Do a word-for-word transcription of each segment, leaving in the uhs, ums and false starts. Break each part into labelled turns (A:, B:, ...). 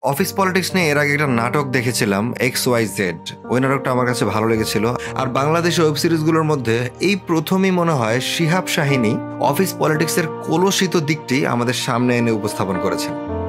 A: Office politics নিয়ে এর আগে একটা নাটক দেখেছিলাম এক্স ওয়াই জেড। ওই নাটকটা আমার কাছে ভালো লেগেছিল। আর বাংলাদেশের ওয়েব সিরিজগুলোর মধ্যে এই প্রথমই মনে হয় শিহাব শাহিনী অফিস পলিটিক্সের কলুষিত দিকটি আমাদের সামনে এনে উপস্থাপন করেছেন।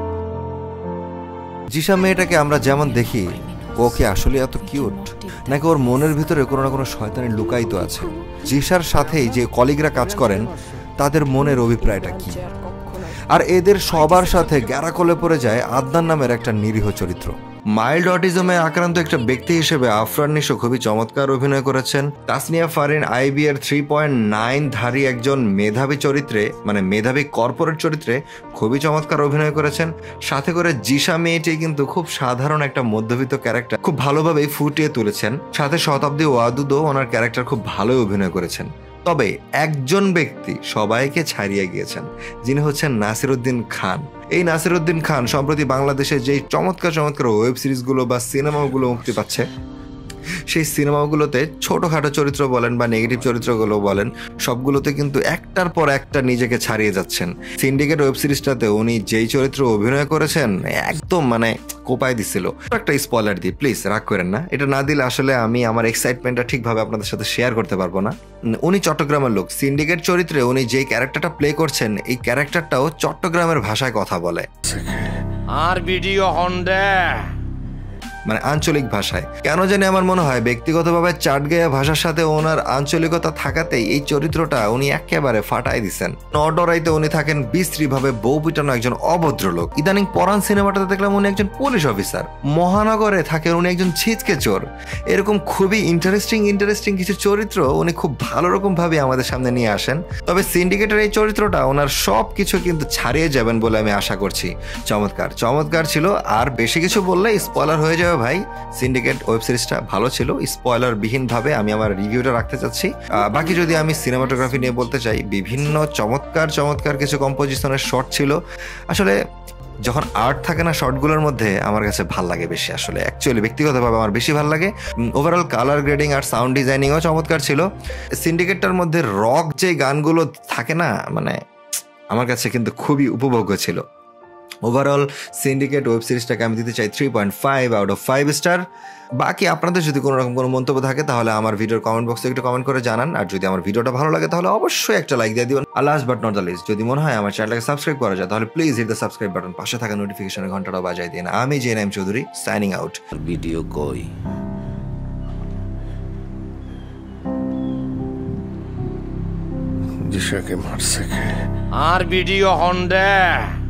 A: জিসা মেয়েটাকে আমরা যেমন দেখি, ও কি আসলে এত কিউট, নাকি ওর মনের ভিতরে কোনো না কোনো শয়তানি লুকায়িত আছে? জিসার সাথেই যে কলিগরা কাজ করেন তাদের মনের অভিপ্রায়টা কি? আর এদের সবার সাথে গ্যারাকলে পড়ে যায় আদনান নামের একটা নিরীহ চরিত্র। মাইল্ড অটিজমে আক্রান্ত একটা ব্যক্তি হিসেবে আফরান নিশো খুবই চমৎকার অভিনয় করেছেন। তাসনিয়া ফারিন আইবি এর থ্রি পয়েন্ট নাইন ধারী একজন মেধাবী চরিত্রে, মানে মেধাবী কর্পোরেট চরিত্রে খুবই চমৎকার অভিনয় করেছেন। সাথে করে জিসা মেয়েটি কিন্তু খুব সাধারণ একটা মধ্যবিত্ত ক্যারেক্টার খুব ভালোভাবেই ফুটিয়ে তুলেছেন। সাথে শতাব্দী ওয়াদুদও ওনার ক্যারেক্টার খুব ভালোই অভিনয় করেছেন। তবে একজন ব্যক্তি সবাইকে ছাড়িয়ে গিয়েছেন, যিনি হচ্ছেন নাসিরুদ্দিন খান। এই নাসিরুদ্দিন খান সম্প্রতি বাংলাদেশে যেই চমৎকার চমৎকার ওয়েব সিরিজগুলো বা সিনেমাগুলো মুক্তি পাচ্ছে, সেই সিনেমাগুলোতে ছোটখাটো চরিত্র বলেন বা নেগেটিভ চরিত্রগুলো বলেন, সবগুলোতে কিন্তু একটার পর একটা নিজেকে ছাড়িয়ে যাচ্ছেন। সিন্ডিকেট ওয়েব সিরিজটাতে উনি যেই চরিত্র অভিনয় করেছেন একদম মানে কোপায় দিছিল। একটা স্পয়লার দিই, প্লিজ রাগ করেন না। এটা না দিলে আসলে আমি আমার এক্সাইটমেন্টটা ঠিকভাবে আপনাদের সাথে শেয়ার করতে পারবো না। উনি চট্টগ্রামের লোক। সিন্ডিকেট চরিত্রে উনি যেই ক্যারেক্টারটা প্লে করছেন, এই ক্যারেক্টারটাও চট্টগ্রামের ভাষায় কথা বলে,
B: আর ভিডিও হন্ডা
A: মানে আঞ্চলিক ভাষায়। কেন জানি আমার মনে হয় ব্যক্তিগতভাবে চাটগাঁয়া ভাষার সাথে ওনার আঞ্চলিকতা থাকাতেই এই চরিত্রটা উনি একেবারে ফাটাই দিচ্ছেন। নডরাইতে উনি থাকেন বিশ্রীভাবে বউ পিটানো একজন অভদ্র লোক। ইদানিং পরান সিনেমাটাতে দেখলাম উনি একজন পুলিশ অফিসার। মহানগরে থাকেন উনি একজন ছিচকে চোর। এরকম খুবই ইন্টারেস্টিং ইন্টারেস্টিং কিছু চরিত্র উনি খুব ভালো রকম ভাবে আমাদের সামনে নিয়ে আসেন। তবে সিন্ডিকেটের এই চরিত্রটা ওনার সব কিছু কিন্তু ছাড়িয়ে যাবেন বলে আমি আশা করছি। চমৎকার চমৎকার ছিল। আর বেশি কিছু বললে স্পয়লার হয়ে যাবে ভাই। সিন্ডিকেট ওয়েব সিরিজটা ভালো ছিল। স্পয়লার বিহীন ভাবে আমি আমার রিভিউটা রাখতে চাচ্ছি। বাকি যদি আমি সিনেমাটোগ্রাফি নিয়ে বলতে চাই, বিভিন্ন চমৎকার চমৎকার কিছু কম্পোজিশনের শট ছিল। আসলে যখন আর্ট থাকে না শর্টগুলোর মধ্যে, আমার কাছে ভাল লাগে বেশি। আসলে অ্যাকচুয়ালি ব্যক্তিগতভাবে আমার বেশি ভাল লাগে। ওভারঅল কালার গ্রেডিং আর সাউন্ড ডিজাইনিংও চমৎকার ছিল। সিন্ডিকেটটার মধ্যে রক যে গানগুলো থাকে না, মানে আমার কাছে কিন্তু খুবই উপভোগ্য ছিল। ওভারঅল সিন্ডিকেট ওয়েব সিরিজটাকে আমি দিতে চাই three point five out of five star. বাকি আপনাদের যদি কোনো রকম কোনো মন্তব্য থাকে তাহলে আমার ভিডিওর কমেন্ট বক্সে একটু কমেন্ট করে জানান। আর যদি আমার ভিডিওটা ভালো লাগে তাহলে অবশ্যই একটা লাইক দিয়ে দিবেন। আর last but not the least, যদি মনে হয় আমার চ্যানেলটাকে সাবস্ক্রাইব করা যায় তাহলে please hit the subscribe button, পাশে থাকা নোটিফিকেশনের ঘন্টাটাও বাজাই দিন। আমি যে Naim Chowdhury, signing out.
B: Video কই
C: জিসাকে মারছে কে?
B: আর ভিডিও হন্ডা।